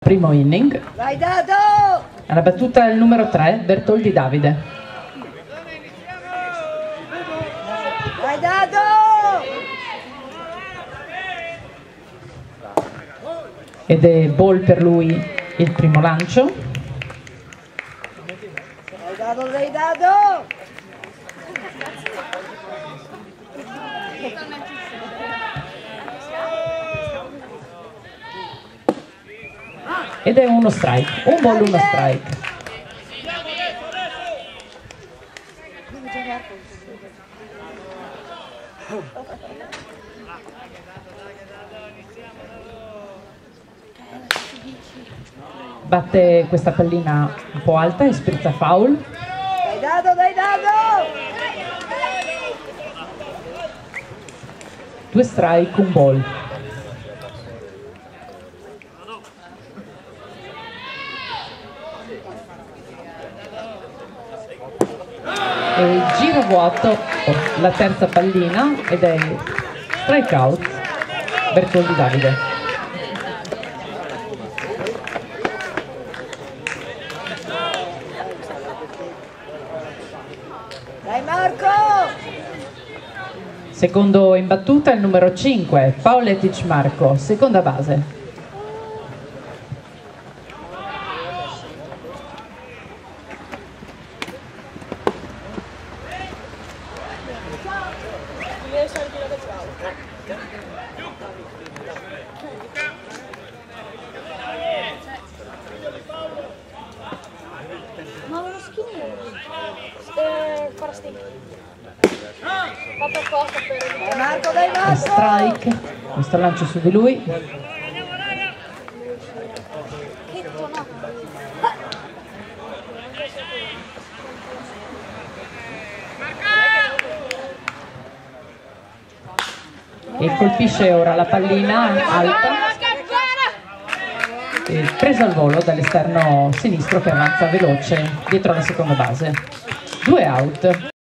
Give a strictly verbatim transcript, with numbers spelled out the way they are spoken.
Primo inning. Vai Dado! Alla battuta il numero tre, Bertoldi Davide. Vai Dado! Ed è ball per lui il primo lancio. Vai Dado, vai Dado! Ed è uno strike, un ball, uno strike. Batte questa pallina un po' alta e sprizza foul. Dai Dado, dai Dado! Due strike, un ball. E il giro vuoto, la terza pallina, ed è strike out, Bertoldi Davide. Dai Marco! Secondo in battuta il numero cinque, Pauletic Marco, seconda base. Ma uno skin eh, Forastic. Fa per cosa per Dai Marco, dai Marco! Strike, questo lancio su di lui. che tono. E colpisce ora la pallina alta, e presa al volo dall'esterno sinistro che avanza veloce dietro la seconda base. Due out.